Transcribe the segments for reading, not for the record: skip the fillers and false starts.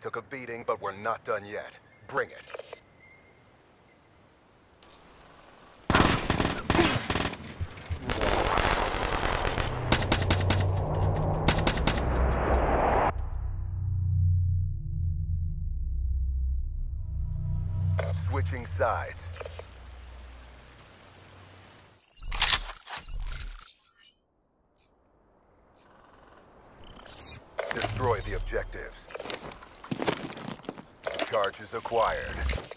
took a beating, but we're not done yet. Bring it. Switching sides. Destroy the objectives. Charges acquired.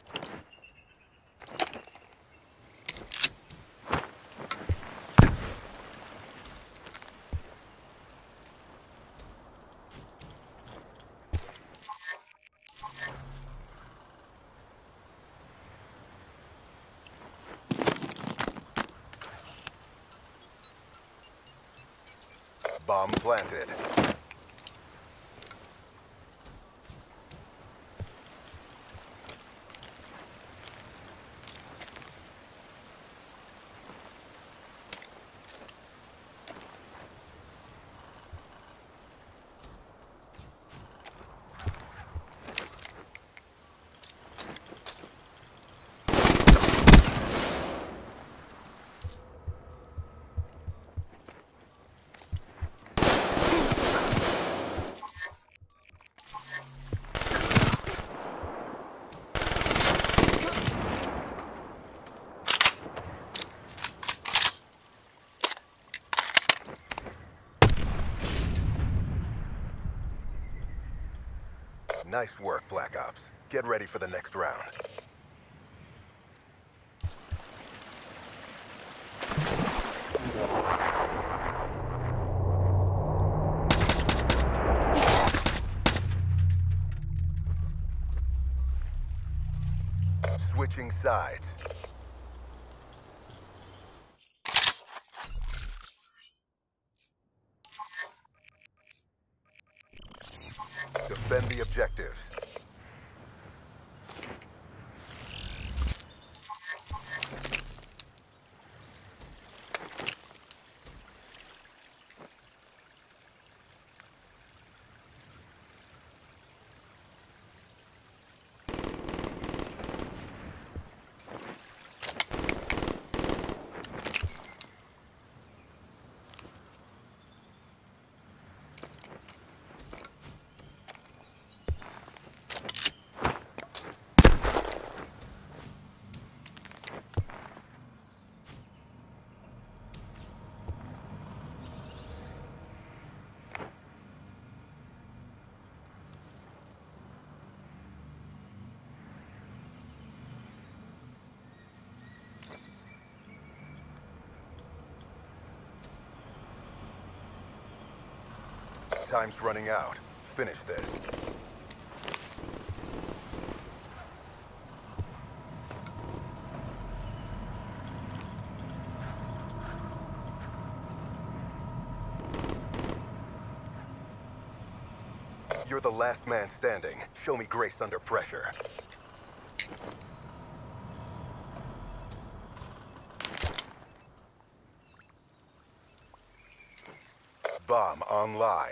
Bomb planted. Nice work, Black Ops. Get ready for the next round. Switching sides. Defend the objectives. Time's running out. Finish this. You're the last man standing. Show me grace under pressure. Bomb online.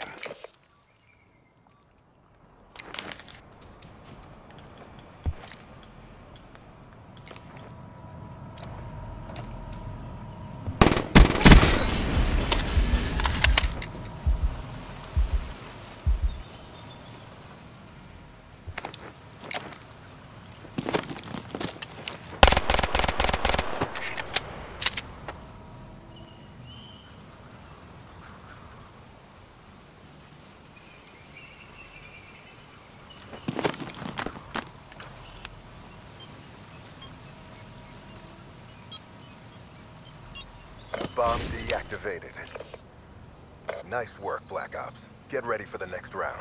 Bomb deactivated. Nice work, Black Ops. Get ready for the next round.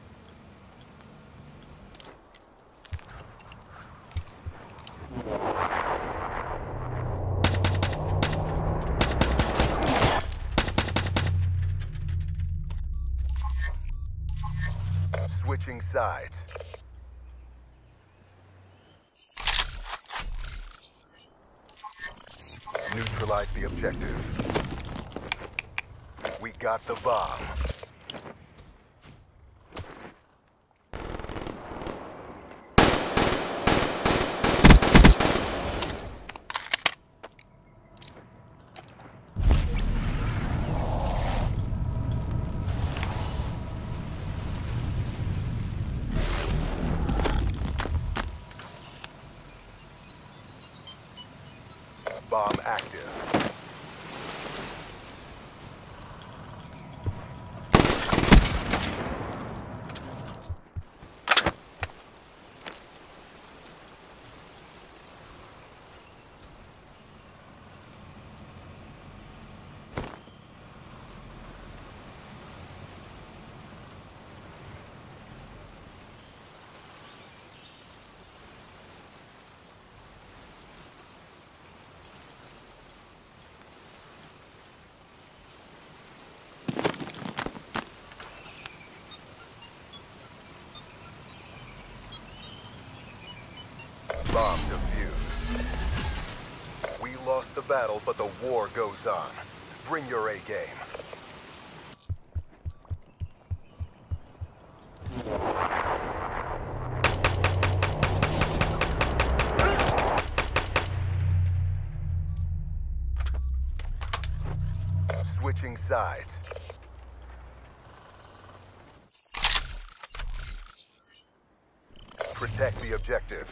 Switching sides. Neutralize the objective. We got the bomb. Bomb active. Bomb defused. We lost the battle, but the war goes on. Bring your A game. Switching sides. Protect the objective.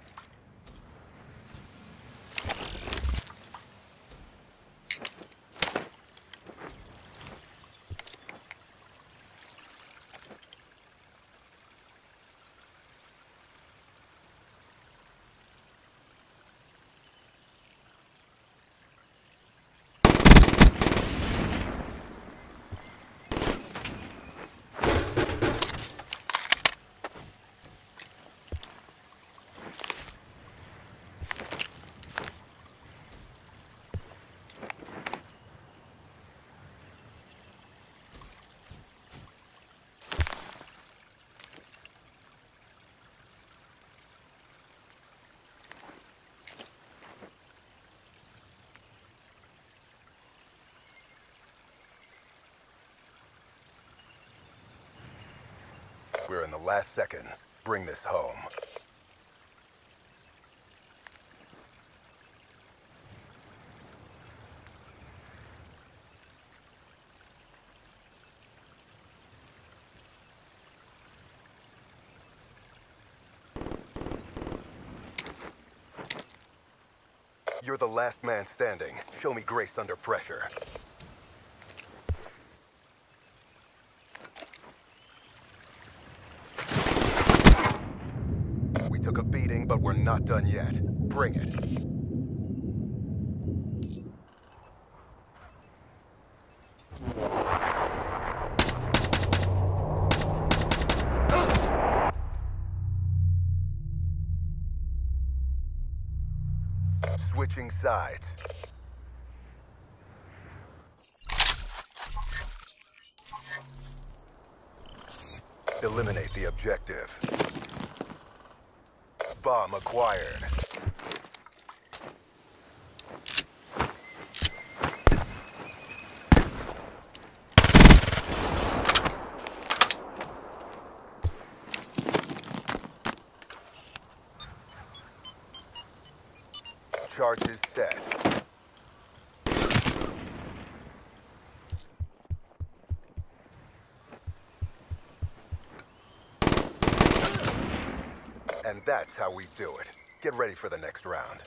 We're in the last seconds. Bring this home. You're the last man standing. Show me grace under pressure. We took a beating, but we're not done yet. Bring it. Switching sides. Eliminate the objective. Bomb acquired. Charges set. And that's how we do it. Get ready for the next round.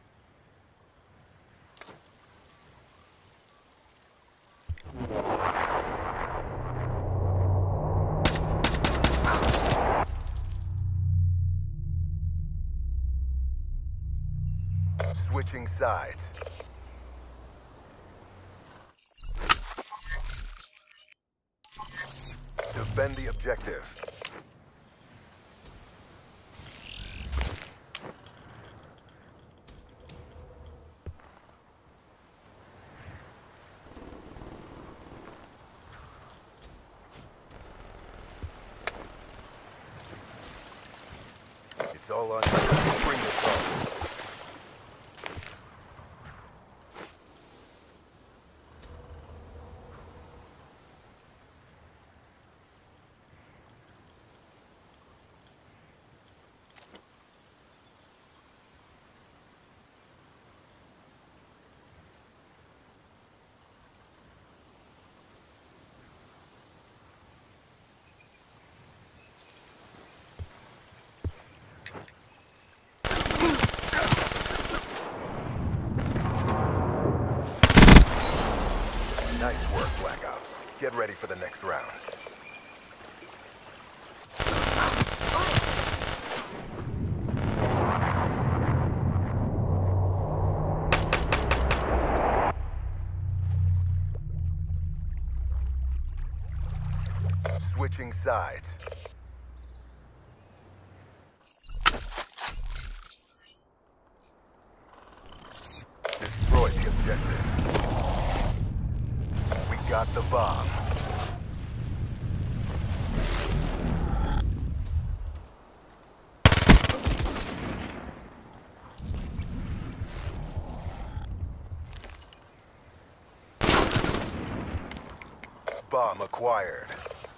Switching sides. Defend the objective. It's all on you. Bring this home. Get ready for the next round. Switching sides. Destroy the objective. We got the bomb. Bomb acquired.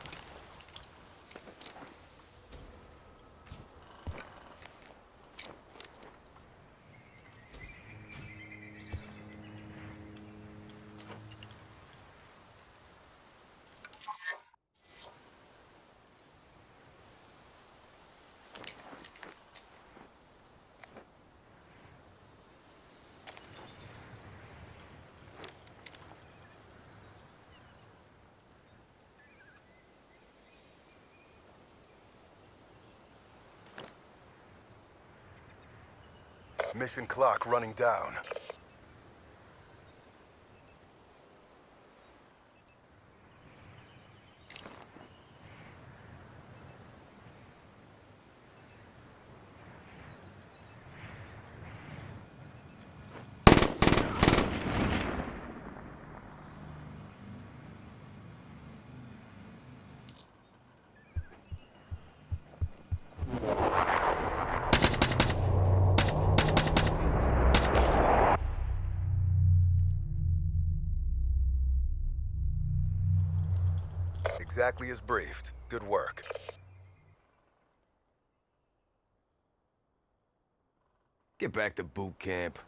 Mission clock running down. Exactly as briefed. Good work. Get back to boot camp.